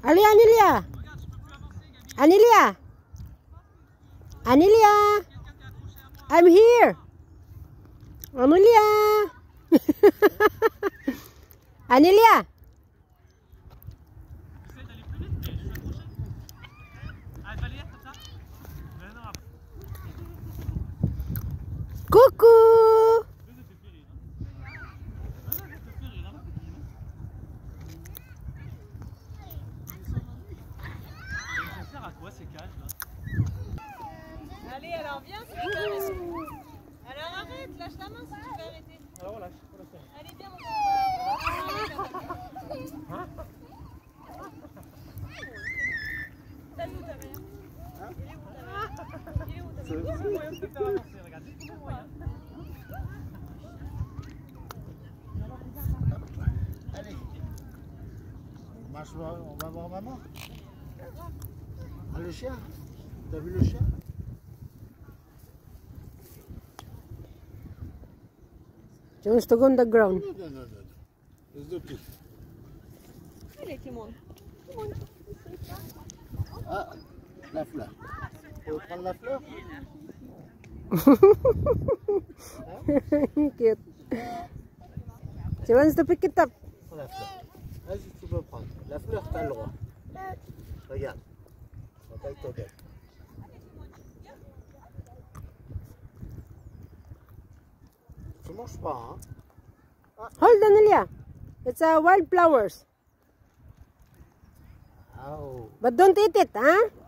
Allez, Anélia. Anélia. Anélia. I'm here. Anélia. Anélia. Coucou. Allez, alors viens si tu veux arrêter. Alors arrête, lâche ta main si tu veux arrêter. Alors on lâche. Allez, viens mon T'as tout, t'as rien. Il est où ta main? Il est où ta main? C'est moyen de te faire avancer, regarde. C'est moyen. Allez. On va voir maman. Ah, le chien. T'as vu le chien? She wants to go on the ground. Non. It's okay. Allez, Timon. Ah, la fleur. Tu veux prendre la fleur? Cute. She wants to pick it up. Prends la fleur. Vas-y, tu peux prendre. La fleur, t'as le droit. Regarde. Avec ton bec. Tu manges pas, hein? Hold, Anelia. It's wild flowers. Oh. But don't eat it, huh?